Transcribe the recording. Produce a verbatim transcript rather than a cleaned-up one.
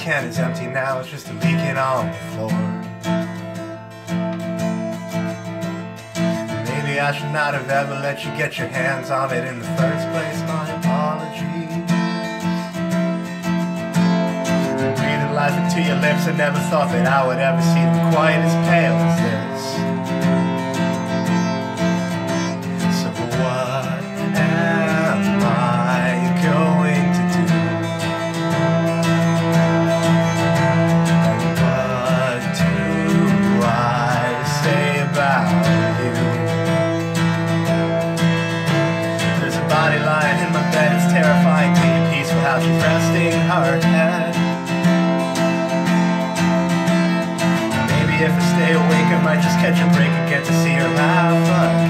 can is empty now, it's just a leaking on the floor. Maybe I should not have ever let you get your hands on it in the first place, my apologies. Breathing life into your lips, I never thought that I would ever see them quite as pale as this. So what am I going to do? And what do I say about you? There's a body lying in my bed, it's terrifyingly peaceful how she's resting her head. Maybe if I stay awake I might just catch a break and get to see her laugh